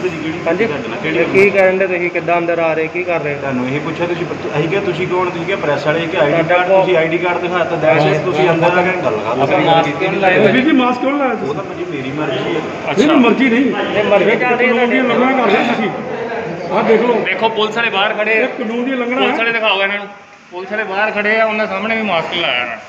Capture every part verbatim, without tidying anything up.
हाँ जी की ਕਰਨ ਦੇ ਤੁਸੀਂ ਕਿੱਦਾਂ ਅੰਦਰ ਆ ਰਹੇ ਕੀ ਕਰ ਰਹੇ ਤੁਹਾਨੂੰ ਇਹ ਪੁੱਛਿਆ ਤੁਸੀਂ ਅਸੀਂ ਕਿਹਾ ਤੁਸੀਂ ਕੌਣ ਤੁਸੀਂ ਕਿਹਾ ਪ੍ਰੈਸ ਵਾਲੇ ਕਿ ਆਈਡੀ ਕਾਰਡ ਤੁਸੀਂ ਆਈਡੀ ਕਾਰਡ ਦਿਖਾਇਆ ਤਾਂ ਦਹਿਸ਼ਤ ਤੁਸੀਂ ਅੰਦਰ ਆ ਕੇ ਗੱਲ ਕਰ ਵੀਰ ਜੀ ਮਾਸਕ ਕਿਉਂ ਲਾਇਆ ਉਹ ਤਾਂ ਭਾਜੀ ਮੇਰੀ ਮਰਜ਼ੀ ਹੈ ਅੱਛਾ ਮਰਜ਼ੀ ਨਹੀਂ ਇਹ ਮਰਜ਼ੀ ਚੱਲ ਰਹੀ ਹੈ ਤੁਹਾਡੀ ਲੰਘਣਾ ਕਰ ਰਹੇ ਤੁਸੀਂ ਆਹ ਦੇਖ ਲਓ ਦੇਖੋ ਪੁਲਿਸ ਵਾਲੇ ਬਾਹਰ ਖੜੇ ਇਹ ਕਾਨੂੰਨ ਦੀ ਲੰਘਣਾ ਪੁਲਿਸ ਵਾਲੇ ਦਿਖਾਓ ਇਹਨਾਂ ਨੂੰ ਪੁਲਿਸ ਵਾਲੇ ਬਾਹਰ ਖੜੇ ਆ ਉਹਨਾਂ ਸਾਹਮਣੇ ਵੀ ਮਾਸਕ ਲਾਇਆ ਨਾ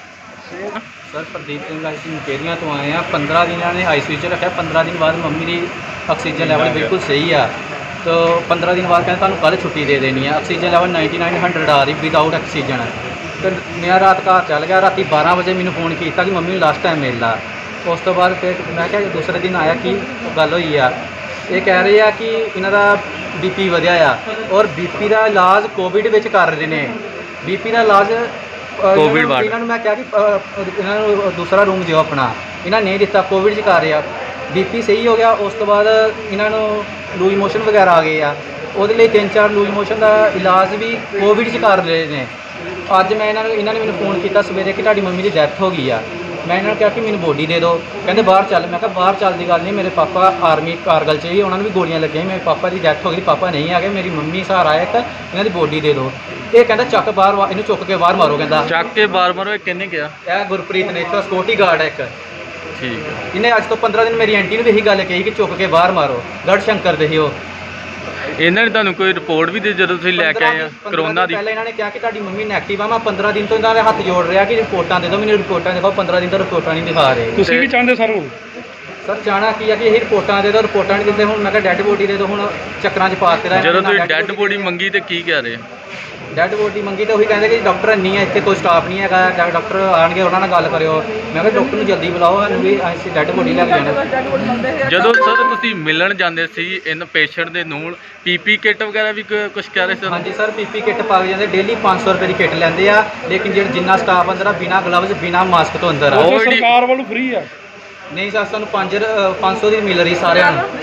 सर प्रदीप सिंह ਅਸੀਂ ਮੁਕੇਰੀਆਂ ਤੋਂ ਆਏ ਆ पंद्रह दिन ने आई सी यू च रखा पंद्रह दिन बाद मम्मी की ऑक्सीजन लेवल बिल्कुल सही है तो पंद्रह दिन बाद कहते ਤੁਹਾਨੂੰ कल छुट्टी दे देनी है oxygen level ninety nine hundred आ रही विदाउट ऑक्सीजन तो मैं रात घर चल गया राती बारह बजे मैंने फोन किया कि मम्मी लास्ट टाइम मिल ला उस तो बाद फिर मैं क्या दूसरे दिन आया कि गल हुई आ ये कह रहे हैं कि इन्हों का बी पी वधिया आ और बी पी का इलाज कोविड में कर रहे हैं बी पी का इलाज कोविड वार्ड इन्होंने मैं क्या कि इन्होंने दूसरा रूम दिओ अपना इन्हें नहीं दिता कोविड च कर रहे हैं बी पी सही हो गया उस तो बाद इन्होंने लूज मोशन वगैरह आ गए आ वो तीन चार लूज मोशन का इलाज भी कोविड च कर रहे हैं अज मैं इन्होंने इन्होंने मैंने फोन किया सवेरे कि तुहाडी मम्मी की डैथ हो गई है मैं इन्होंने कहा कि मैंने बॉडी दे दो कहते बाहर चल मैं कहा बाहर चल की गल नहीं मेरे पापा आर्मी कारगिल च ही उन्होंने भी गोलियां लगी मेरे पापा की डैथ हो गई पापा नहीं आ गए मेरी मम्मी सहारा है एक इन्हों की बॉडी दे दो ये कहता चक बाहर इन्हू चुक के बाहर मारो कहता ਚੱਕ ਕੇ ਬਾਰ ਮਾਰੋ किन्ने गया यह गुरप्रीत ने इतना सिक्योरिटी गार्ड है एक ठीक है इन्हें अज तो पंद्रह दिन मेरी आंटी ने भी यही गल कही कि चुक के बाहर मारो गढ़ शंकर दे ही ਇਹਨਾਂ ਨੇ ਤੁਹਾਨੂੰ ਕੋਈ ਰਿਪੋਰਟ ਵੀ ਦੇ ਜਦੋਂ ਤੁਸੀਂ ਲੈ ਕੇ ਆਏ ਆ ਕਰੋਨਾ ਦੀ ਪਹਿਲਾਂ ਇਹਨਾਂ ਨੇ ਕਿਹਾ ਕਿ ਤੁਹਾਡੀ ਮੰਮੀ ਨੈਗੇਟਿਵ ਆ ਮੈਂ पंद्रह ਦਿਨ ਤੋਂ ਇਹਨਾਂ ਦੇ ਹੱਥ ਜੋੜ ਰਿਹਾ ਕਿ ਰਿਪੋਰਟਾਂ ਦੇ ਦਿਓ ਮੈਨੂੰ ਰਿਪੋਰਟਾਂ ਦਿਖਾਓ पंद्रह ਦਿਨ ਤੋਂ ਰਿਪੋਰਟਾਂ ਨਹੀਂ ਦਿਖਾ ਰਹੇ ਤੁਸੀਂ ਕੀ ਚਾਹੁੰਦੇ ਸਰ ਹੁਣ ਸਰ ਚਾਹਣਾ ਕੀ ਆ ਕਿ ਇਹ ਰਿਪੋਰਟਾਂ ਦੇ ਦਿਓ ਰਿਪੋਰਟਾਂ ਨਹੀਂ ਦਿੰਦੇ ਹੁਣ ਮੈਂ ਕਿਹਾ ਡੈੱਡ ਬੋਡੀ ਦੇ ਦਿਓ ਹੁਣ ਚੱਕਰਾਂ 'ਚ ਪਾ ਦਿੱਤੇ ਜਦੋਂ ਤੁਸੀਂ ਡੈੱਡ ਬੋਡੀ ਮੰਗੀ ਤੇ ਕੀ ਕਹਿ ਰਹੇ ਡੈੱਡ ਬੋਡੀ ਮੰਗੀ ਤਾਂ ਉਹੀ ਕਹਿੰਦੇ ਕਿ ਡਾਕਟਰ ਨਹੀਂ ਹੈ ਇੱਥੇ ਕੋਈ ਸਟਾਫ ਨਹੀਂ ਹੈਗਾ ਡਾਕਟਰ ਆਣਗੇ ਉਹਨਾਂ ਨਾਲ ਗੱਲ ਕਰਿਓ ਮੈਂ ਕਿਹਾ ਡਾਕਟਰ ਨੂੰ ਜਲਦੀ ਬੁਲਾਓ ਸਾਨੂੰ ਵੀ ਅਸੀਂ ਡੈੱਡ ਬੋਡੀ ਲੈ ਕੇ ਜਾਣਾ ਜਦੋਂ ਸਰ ਤੁਸੀਂ ਮਿਲਣ ਜਾਂਦੇ ਸੀ ਇਨ ਪੇਸ਼ੈਂਟ ਦੇ ਨੂੰ ਪੀਪੀ ਕਿੱਟ ਵਗੈਰਾ ਵੀ ਕੁਝ ਕਹਿ ਰਹੇ ਸਰ ਹਾਂਜੀ ਸਰ ਪੀਪੀ ਕਿੱਟ ਪਾ ਕੇ ਜਾਂਦੇ ਡੇਲੀ पाँच सौ रुपए ਦੀ ਕਿੱਟ ਲੈਂਦੇ ਆ ਲੇਕਿਨ ਜਿਹੜਾ ਜਿੰਨਾ ਸਟਾਫ ਅੰਦਰ ਆ ਬਿਨਾ ਗਲਵਜ਼ ਬਿਨਾ ਮਾਸਕ ਤੋਂ ਅੰਦਰ ਆ ਸਰਕਾਰ ਵੱਲੋਂ ਫ੍ਰੀ ਆ नहीं सर सू पाँच पाँच सौ की मिल रही सारे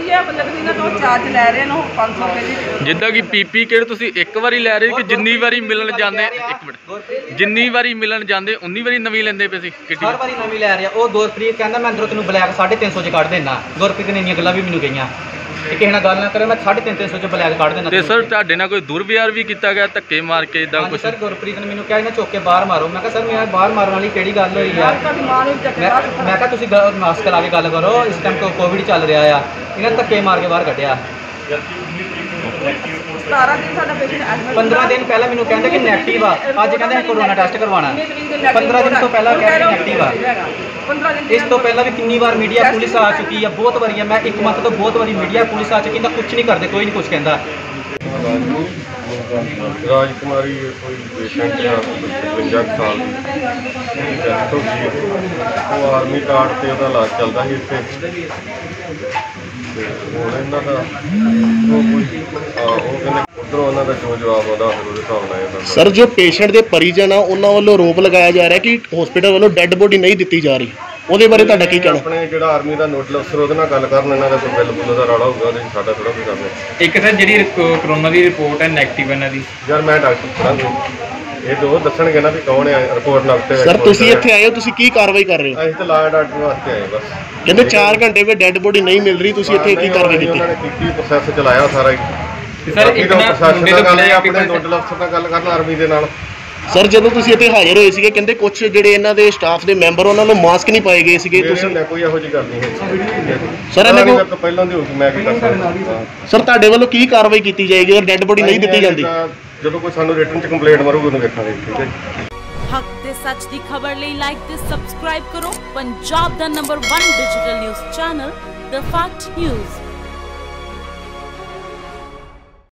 जिद्दां कि पीपी किट तुसीं एक वारी लै रहे कि जिन्नी वारी मिलन जांदे एक मिनट जिन्नी वारी मिलन जांदे उन्नी वारी नवीं लैंदे पे सी हर वारी नवीं लै रहा वो गुरप्रीत कहंदा मैं अंदरों तैनूं ब्लैक साढ़े तीन सौ च कढ़ देना गुरप्रीत ने इन्नियां गल्लां भी मैनूं कहियां किसी नाल गल ना करे मैं साढ़े तीन तीन सौ च ब्लैक कढ़ देना ते सर तुहाडे नाल कोई दुर्व्यवहार भी कीता गया धक्के मार के इदां कुछ सर गुरप्रीत ने मैनूं कहा इन्हां चुक के बाहर मारो मैं कहा सर मैं बाहर मारन वाली किहड़ी गल होई आ मैं कहा तुसीं मास्क ला के गल करो इस टाइम तो कोविड चल रहा आ इन्हां धक्के मार के बाहर कढ़िया पंद्रह दिन पहले मैंने कहते कि नैगेटिव आ अज कहते कोरोना टेस्ट करवाना पंद्रह दिन तो पहले कहते नैगेटिव आ इस तो पहले भी कितनी बार मीडिया पुलिस आ चुकी है बहुत बारी है मैं एक मंथ तो बहुत बारी मीडिया पुलिस आ चुकी है कुछ नहीं करते कोई नहीं कुछ कहता राजकुमारी कोई पेशेंट आ पचवंजा साल की डेथ हो गई वो आर्मी कार्ड से उसका इलाज चलता ही इतने ਇਹਨਾਂ ਦਾ ਉਹ ਕੋਈ ਉਹ ਕਹਿੰਦੇ ਉਧਰੋਂ ਉਹਨਾਂ ਦਾ ਜੋ ਜਵਾਬ ਆਉਂਦਾ ਫਿਰ ਉਹਦੇ ਹਿਸਾਬ ਨਾਲ ਇਹਨਾਂ ਦਾ ਸਰ ਜੋ ਪੇਸ਼ੈਂਟ ਦੇ ਪਰਿਜਨ ਆ ਉਹਨਾਂ ਵੱਲੋਂ ਆਰੋਪ ਲਗਾਇਆ ਜਾ ਰਿਹਾ ਕਿ ਹਸਪੀਟਲ ਵੱਲੋਂ ਡੈੱਡ ਬੋਡੀ ਨਹੀਂ ਦਿੱਤੀ ਜਾ ਰਹੀ ਉਹਦੇ ਬਾਰੇ ਤੁਹਾਡਾ ਕੀ ਕਹਿਣਾ ਆਪਣੇ ਜਿਹੜਾ ਆਰਮੀ ਦਾ ਨੋਡਲ ਅਫਸਰ ਉਹਦੇ ਨਾਲ ਗੱਲ ਕਰਨ ਇਹਨਾਂ ਦਾ ਕੋਈ ਬਿੱਲ ਬੁੱਲ ਦਾ ਰੌਲਾ ਹੋਊਗਾ ਉਹਦੇ ਸਾਡਾ ਥੋੜਾ ਵੀ ਕਰਨਾ ਇੱਕ ਤਾਂ ਜਿਹੜੀ ਕਰੋਨਾ ਦੀ ਰਿਪੋਰਟ ਹੈ ਨੈਗੇਟਿਵ ਇਹਨਾਂ ਦੀ ਯਾਰ ਮੈਂ ਡਾਕਟਰ ਪੜਾਂਗੇ ਇਹ ਦੋ ਦੱਸਣਗੇ ਨਾ ਵੀ ਕੌਣ ਹੈ ਰਿਪੋਰਟ ਨਗਤੇ ਸਰ ਤੁਸੀਂ ਇੱਥੇ ਆਏ ਹੋ ਤੁਸੀਂ ਕੀ ਕਾਰਵਾਈ ਕਰ ਰਹੇ ਹੋ ਅਸੀਂ ਤਾਂ ਲਾ ਡਾਕਟਰ ਵਾਸਤੇ ਆਏ ਬਸ ਕਹਿੰਦੇ ਚਾਰ ਘੰਟੇ ਵਿੱਚ ਡੈੱਡ ਬੋਡੀ ਨਹੀਂ ਮਿਲ ਰਹੀ ਤੁਸੀਂ ਇੱਥੇ ਕੀ ਕਾਰਵਾਈ ਕੀਤੀ ਉਹਨਾਂ ਨੇ ਕੀਤੀ ਪ੍ਰੋਸੈਸ ਚਲਾਇਆ ਸਾਰਾ ਹੀ ਸਰ ਇੱਕ ਪ੍ਰਸ਼ਾਸਨ ਨਾਲ ਗੱਲ ਆਪਣੇ ਨੋਡਲ ਅਫਸਰ ਨਾਲ ਗੱਲ ਕਰਨ ਆਰਮੀ ਦੇ ਨਾਲ ਸਰ ਜਦੋਂ ਤੁਸੀਂ ਇੱਥੇ ਹਾਜ਼ਰ ਹੋਏ ਸੀਗੇ ਕਹਿੰਦੇ ਕੁਝ ਜਿਹੜੇ ਇਹਨਾਂ ਦੇ ਸਟਾਫ ਦੇ ਮੈਂਬਰ ਉਹਨਾਂ ਨੂੰ ਮਾਸਕ ਨਹੀਂ ਪਾਏ ਗਏ ਸੀਗੇ ਤੁਸੀਂ ਕੋਈ ਇਹੋ ਜਿਹੀ ਗੱਲ ਨਹੀਂ ਹੈ ਸਰ ਇਹਨਾਂ ਕੋਲ ਪਹਿਲਾਂ ਦੀ ਹੋ ਗਈ ਮੈਂ ਕੀ ਕਰ ਸਕਦਾ ਸਰ ਤੁਹਾਡੇ ਵੱਲੋਂ ਕੀ ਕਾਰਵਾਈ ਕੀਤੀ ਜਾਏਗੀ ਅਗਰ ਡੈੱਡ ਬੋਡੀ ਨਹੀਂ ਦਿੱਤੀ ਜਾਂਦੀ ਜਦੋਂ ਕੋਈ ਸਾਨੂੰ ਰਿਟਨ ਚ ਕੰਪਲੇਂਟ ਮਾਰੂਗਾ ਉਹਨੂੰ ਵੇਖਾਂਗੇ ਠੀਕ ਹੈ ਹੱਕ ਤੇ ਸੱਚ ਦੀ ਖਬਰ ਲਈ ਲਾਈਕ ਤੇ ਸਬਸਕ੍ਰਾਈਬ ਕਰੋ ਪੰਜਾਬ ਦਾ number one digital news channel the fact news.